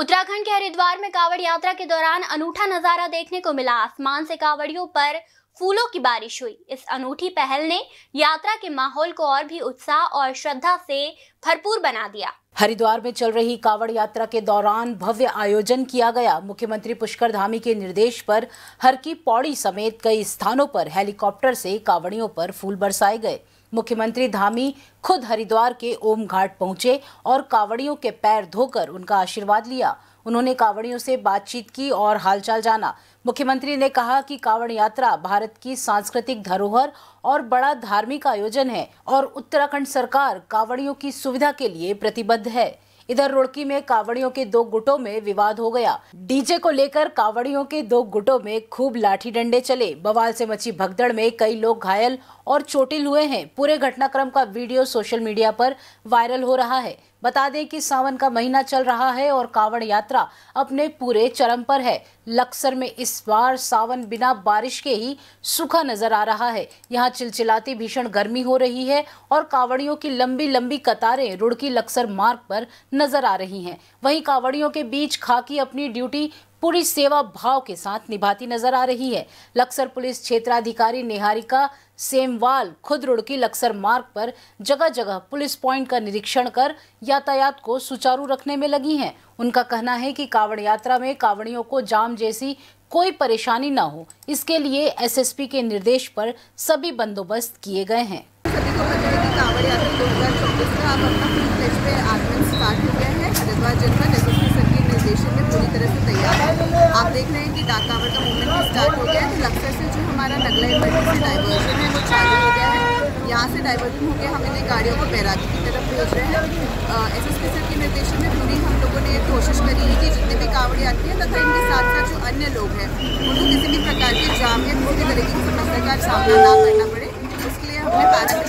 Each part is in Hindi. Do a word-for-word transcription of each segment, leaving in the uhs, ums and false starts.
उत्तराखंड के हरिद्वार में कांवड़ यात्रा के दौरान अनूठा नजारा देखने को मिला। आसमान से कांवड़ियों पर फूलों की बारिश हुई। इस अनूठी पहल ने यात्रा के माहौल को और भी उत्साह और श्रद्धा से भरपूर बना दिया। हरिद्वार में चल रही कांवड़ यात्रा के दौरान भव्य आयोजन किया गया। मुख्यमंत्री पुष्कर धामी के निर्देश पर हर की पौड़ी समेत कई स्थानों पर हेलीकॉप्टर से कांवड़ियों पर फूल बरसाए गए। मुख्यमंत्री धामी खुद हरिद्वार के ओम घाट पहुंचे और कांवड़ियों के पैर धोकर उनका आशीर्वाद लिया। उन्होंने कांवड़ियों से बातचीत की और हालचाल जाना। मुख्यमंत्री ने कहा कि कांवड़ यात्रा भारत की सांस्कृतिक धरोहर और बड़ा धार्मिक आयोजन है और उत्तराखंड सरकार कांवड़ियों की सुविधा के लिए प्रतिबद्ध है। इधर रुड़की में कांवड़ियों के दो गुटों में विवाद हो गया। डीजे को लेकर कांवड़ियों के दो गुटों में खूब लाठी डंडे चले। बवाल से मची भगदड़ में कई लोग घायल और चोटिल हुए हैं। पूरे घटनाक्रम का वीडियो सोशल मीडिया पर वायरल हो रहा है। बता दें कि सावन का महीना चल रहा है और कांवड़ यात्रा अपने पूरे चरम पर है। लक्सर में इस बार सावन बिना बारिश के ही सूखा नजर आ रहा है। यहाँ चिलचिलाती भीषण गर्मी हो रही है और कांवड़ियों की लंबी लंबी कतारें रुड़की लक्सर मार्ग पर नजर आ रही हैं। वहीं कांवड़ियों के बीच खाकी अपनी ड्यूटी पूरी सेवा भाव के साथ निभाती नजर आ रही है। लक्सर पुलिस क्षेत्राधिकारी निहारिका सेमवाल खुद रुड़की लक्सर मार्ग पर जगह जगह पुलिस पॉइंट का निरीक्षण कर यातायात को सुचारू रखने में लगी हैं। उनका कहना है कि कांवड़ यात्रा में कांवड़ियों को जाम जैसी कोई परेशानी न हो, इसके लिए एसएसपी के निर्देश पर सभी बंदोबस्त किए गए हैं। सभी को पता है कि कांवड़ यात्रा दो हज़ार चौबीस का अब अपना फुल फ्लेज पे आगमन स्टार्ट हो गया है। हरिद्वार जनपद एसएसपी सर के निर्देशन में पूरी तरह से तैयार है। आप देख रहे हैं कि डाक कांवड़ का मूवमेंट स्टार्ट हो गया है। लक्सर से जो हमारा नगला इमरजेंसी डाइवर्जन है वो चालू हो गया है। यहाँ से डाइवर्जन होकर हम इन्हें गाड़ियों को बैरागी की तरफ भेज रहे हैं। एसएसपी सर के निर्देशन में पूरी हम लोगों ने कोशिश करी है कि जितने भी कांवड़ यात्री हैं तथा इनके साथ साथ जो अन्य लोग हैं उनको किसी भी प्रकार के जाम या किसी भी तरह की समस्या का सामना ना करना पड़े, उसके लिए हमने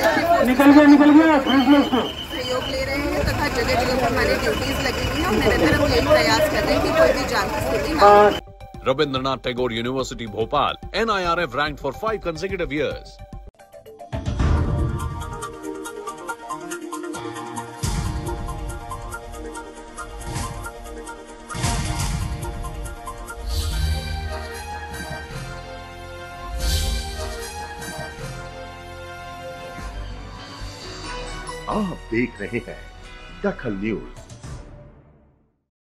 पैरामिलिट्री सहयोग ले रहे हैं तथा जगह जगह पर हमारी ड्यूटीज लगी हुई हैं और निरंतर हम यही प्रयास कर रहे हैं कि कोई भी जाम की स्थिति ना हो। Rabindranath Tagore University, Bhopal, N I R F ranked for five consecutive years. आप देख रहे हैं दखल न्यूज।